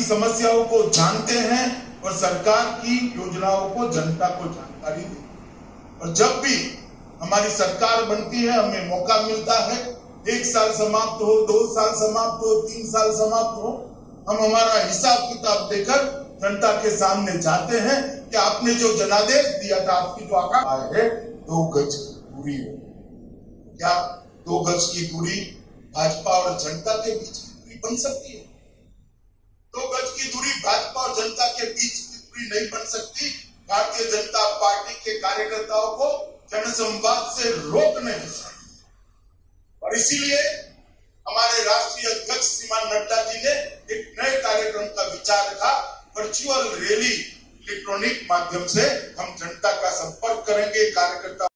समस्याओं को जानते हैं और सरकार की योजनाओं को जनता को जानकारी देते। और जब भी हमारी सरकार बनती है, हमें मौका मिलता है, 1 साल समाप्त हो, 2 साल समाप्त हो, 3 साल समाप्त हो, हम हमारा हिसाब किताब देकर जनता के सामने जाते हैं कि आपने जो जनादेश दिया था, आपकी जो आकांक्षा है 2 गज की दूरी हो। क्या 2 गज की दूरी भाजपा और जनता के बीच की दूरी बन सकती है? 2 गज की दूरी भाजपा और जनता के बीच की दूरी नहीं बन सकती। भारतीय जनता पार्टी के कार्यकर्ताओं को जनसंवाद से रोक नहीं सकती और इसीलिए हमारे राष्ट्रीय अध्यक्ष श्रीमान नड्डा जी ने एक नए कार्यक्रम का विचार रखा। वर्चुअल रैली, इलेक्ट्रॉनिक माध्यम से हम जनता का संपर्क करेंगे, कार्यकर्ता